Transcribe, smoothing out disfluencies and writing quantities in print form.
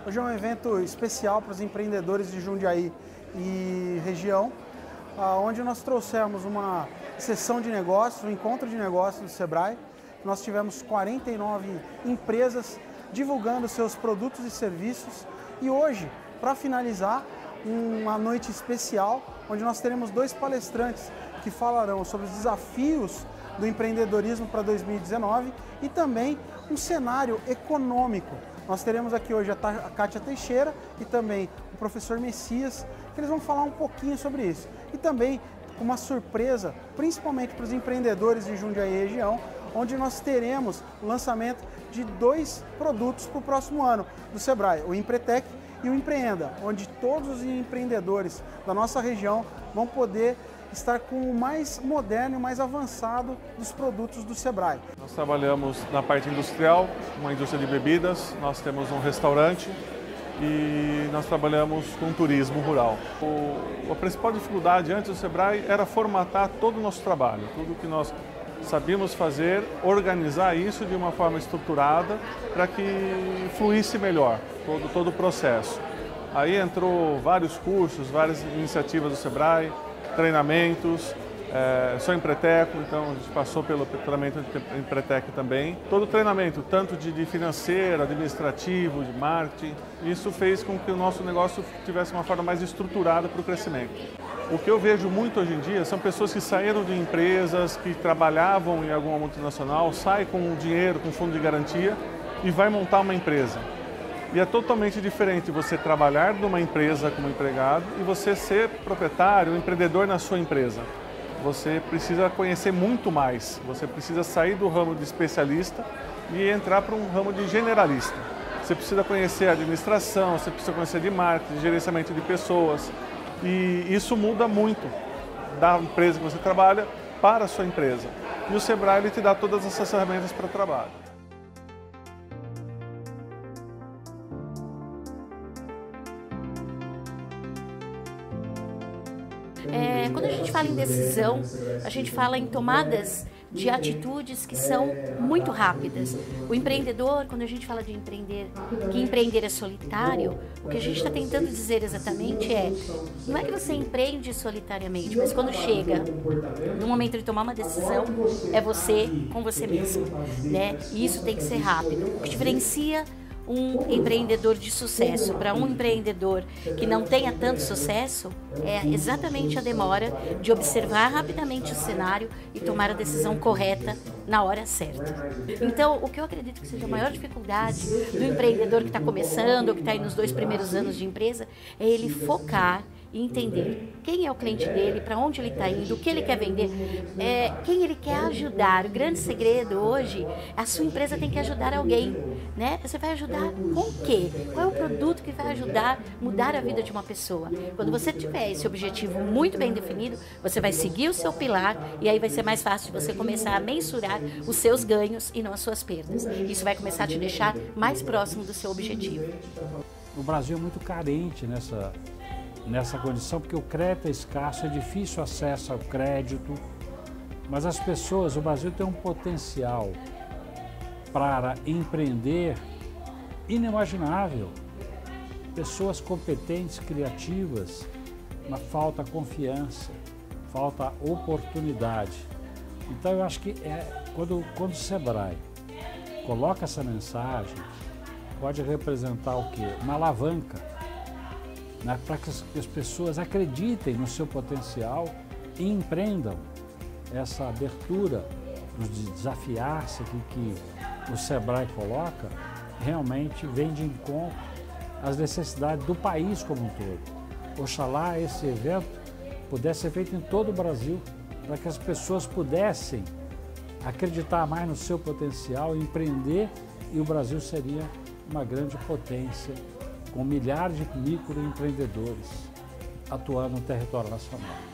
Hoje é um evento especial para os empreendedores de Jundiaí e região, onde nós trouxemos uma sessão de negócios, um encontro de negócios do Sebrae. Nós tivemos 49 empresas divulgando seus produtos e serviços e hoje, para finalizar, uma noite especial, onde nós teremos 2 palestrantes que falarão sobre os desafios do empreendedorismo para 2019 e também um cenário econômico. Nós teremos aqui hoje a Kátia Teixeira e também o professor Messias, que eles vão falar um pouquinho sobre isso. E também uma surpresa, principalmente para os empreendedores de Jundiaí e região, onde nós teremos o lançamento de 2 produtos para o próximo ano do Sebrae, o Empretec e o Empreenda, onde todos os empreendedores da nossa região vão poder estar com o mais moderno e mais avançado dos produtos do Sebrae. Nós trabalhamos na parte industrial, uma indústria de bebidas, nós temos um restaurante e nós trabalhamos com turismo rural. A principal dificuldade antes do Sebrae era formatar todo o nosso trabalho, tudo que nós sabíamos fazer, organizar isso de uma forma estruturada para que fluísse melhor todo o processo. Aí entrou vários cursos, várias iniciativas do Sebrae, treinamentos, sou empreteco, então a gente passou pelo treinamento de empretec também. Todo o treinamento, tanto de financeiro, administrativo, de marketing, isso fez com que o nosso negócio tivesse uma forma mais estruturada para o crescimento. O que eu vejo muito hoje em dia são pessoas que saíram de empresas, que trabalhavam em alguma multinacional, saem com dinheiro, com fundo de garantia e vai montar uma empresa. E é totalmente diferente você trabalhar numa empresa como empregado e você ser proprietário, empreendedor na sua empresa. Você precisa conhecer muito mais, você precisa sair do ramo de especialista e entrar para um ramo de generalista. Você precisa conhecer a administração, você precisa conhecer de marketing, de gerenciamento de pessoas. E isso muda muito da empresa que você trabalha para a sua empresa. E o Sebrae ele te dá todas essas ferramentas para o trabalho. Quando a gente fala em decisão, a gente fala em tomadas de atitudes que são muito rápidas. O empreendedor, quando a gente fala de empreender, que empreender é solitário, o que a gente está tentando dizer exatamente não é que você empreende solitariamente, mas quando chega no momento de tomar uma decisão, é você com você mesmo, né? E isso tem que ser rápido. O que diferencia um empreendedor de sucesso para um empreendedor que não tenha tanto sucesso é exatamente a demora de observar rapidamente o cenário e tomar a decisão correta na hora certa. Então, o que eu acredito que seja a maior dificuldade do empreendedor que está começando ou que está aí nos 2 primeiros anos de empresa é ele focar e entender quem é o cliente dele, para onde ele está indo, o que ele quer vender, quem ele quer ajudar. O grande segredo hoje, a sua empresa tem que ajudar alguém, né? Você vai ajudar com o quê? Qual é o produto que vai ajudar a mudar a vida de uma pessoa? Quando você tiver esse objetivo muito bem definido, você vai seguir o seu pilar e aí vai ser mais fácil de você começar a mensurar os seus ganhos e não as suas perdas. Isso vai começar a te deixar mais próximo do seu objetivo. O Brasil é muito carente nessa condição, porque o crédito é escasso, é difícil acesso ao crédito, mas as pessoas, o Brasil tem um potencial para empreender inimaginável. Pessoas competentes, criativas, mas falta confiança, falta oportunidade. Então eu acho que quando o Sebrae coloca essa mensagem, pode representar o quê? Uma alavanca, né, para que as pessoas acreditem no seu potencial e empreendam. Essa abertura de desafiar-se que o Sebrae coloca realmente vem de encontro às necessidades do país como um todo. Oxalá esse evento pudesse ser feito em todo o Brasil, para que as pessoas pudessem acreditar mais no seu potencial, empreender, e o Brasil seria uma grande potência, com milhares de microempreendedores atuando no território nacional.